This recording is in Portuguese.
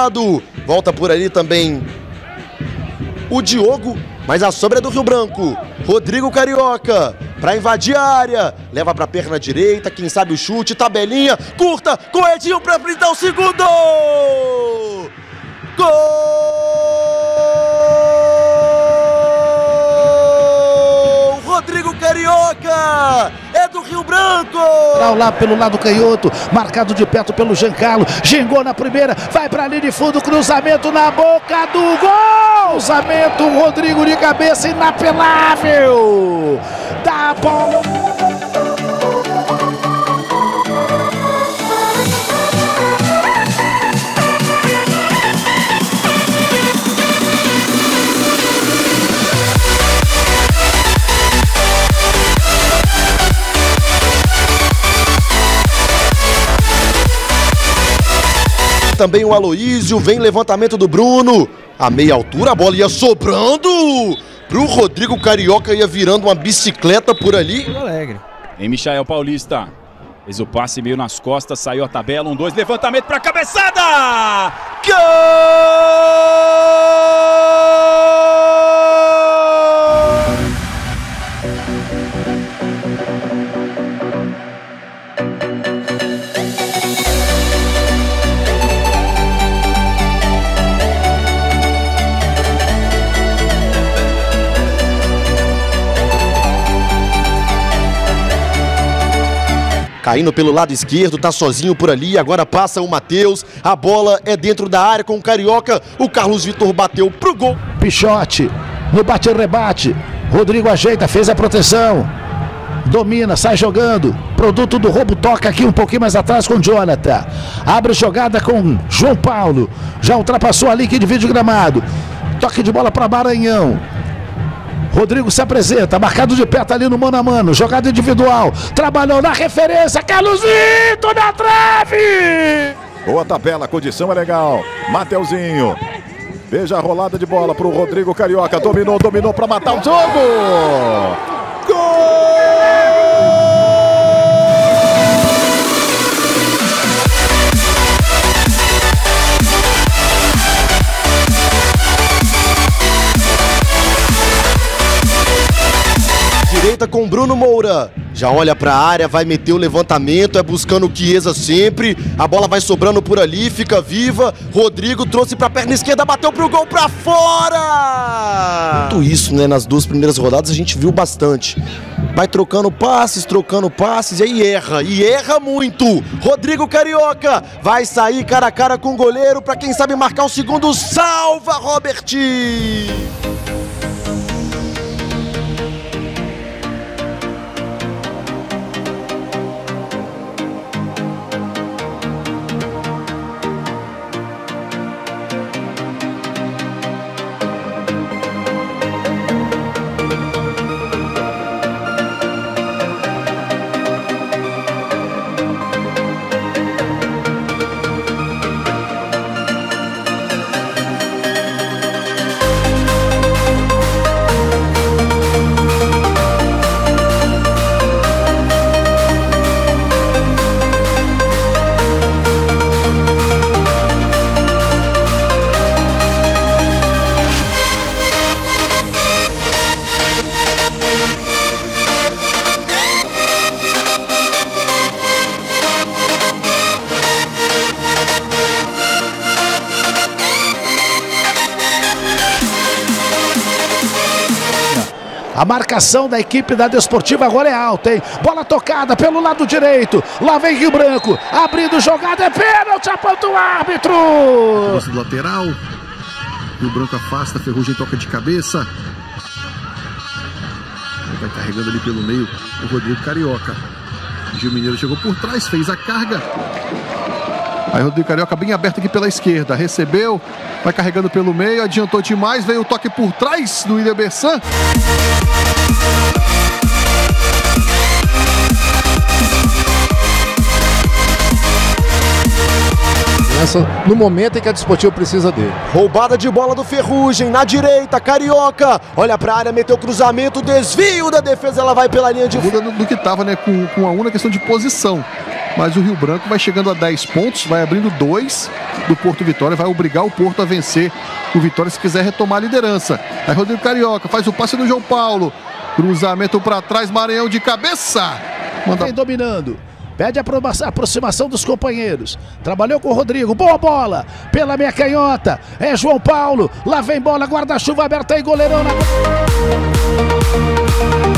lado. Volta por ali também o Diogo, mas a sobra é do Rio Branco. Rodrigo Carioca para invadir a área. Leva para a perna direita, quem sabe o chute, tabelinha, curta, com Edinho para brindar o segundo. Gol! Rodrigo Carioca! É do Rio Branco! Lá pelo lado canhoto, marcado de perto pelo Giancarlo. Gingou na primeira, vai pra linha de fundo, cruzamento na boca do gol! Cruzamento, Rodrigo de cabeça, inapelável! Dá bola! Também o Aloísio, vem levantamento do Bruno. A meia altura, a bola ia sobrando pro Rodrigo Carioca, ia virando uma bicicleta por ali. Alegre. Em Michael Paulista. Fez o passe meio nas costas, saiu a tabela, 1-2, levantamento pra cabeçada! Gol! Caindo pelo lado esquerdo, tá sozinho por ali, agora passa o Matheus, a bola é dentro da área com o Carioca, o Carlos Vitor bateu pro gol. Pichote, no bate-rebate, Rodrigo ajeita, fez a proteção, domina, sai jogando, produto do roubo, toca aqui um pouquinho mais atrás com o Jonathan, abre jogada com João Paulo, já ultrapassou ali que divide o gramado, toque de bola para Maranhão. Rodrigo se apresenta, marcado de perto ali no mano a mano, jogada individual, trabalhou na referência, Carlos Vitor na trave! Boa tabela, a condição é legal, Mateuzinho, veja a rolada de bola pro Rodrigo Carioca, dominou para matar o jogo! Gol! Direita com Bruno Moura, já olha para a área, vai meter o levantamento, é buscando o Chiesa sempre, a bola vai sobrando por ali, fica viva, Rodrigo trouxe para a perna esquerda, bateu pro gol para fora! Tudo isso, né, nas duas primeiras rodadas a gente viu bastante, vai trocando passes e aí erra muito, Rodrigo Carioca vai sair cara a cara com o goleiro para quem sabe marcar o segundo, salva Robert! A marcação da equipe da Desportiva agora é alta, hein? Bola tocada pelo lado direito. Lá vem Rio Branco. Abrindo jogada, é pênalti, aponta o árbitro. Do lateral. Rio Branco afasta, Ferrugem toca de cabeça. Vai carregando ali pelo meio o Rodrigo Carioca. Gil Mineiro chegou por trás, fez a carga. Aí Rodrigo Carioca bem aberto aqui pela esquerda. Recebeu, vai carregando pelo meio, adiantou demais, veio o toque por trás do William Bessan. No momento em que a Desportiva precisa dele. Roubada de bola do Ferrugem, na direita, Carioca, olha pra área, meteu cruzamento, desvio da defesa, ela vai pela linha de... Muda do que tava, né, com a única questão de posição. mas o Rio Branco vai chegando a 10 pontos, vai abrindo 2 do Porto Vitória, vai obrigar o Porto a vencer o Vitória se quiser retomar a liderança. Aí Rodrigo Carioca faz o passe do João Paulo, cruzamento para trás, Maranhão de cabeça. Vem dominando. Pede a aproximação dos companheiros. Trabalhou com o Rodrigo. Boa bola. Pela meia canhota. É João Paulo. Lá vem bola. Guarda-chuva aberta aí. Goleirão na...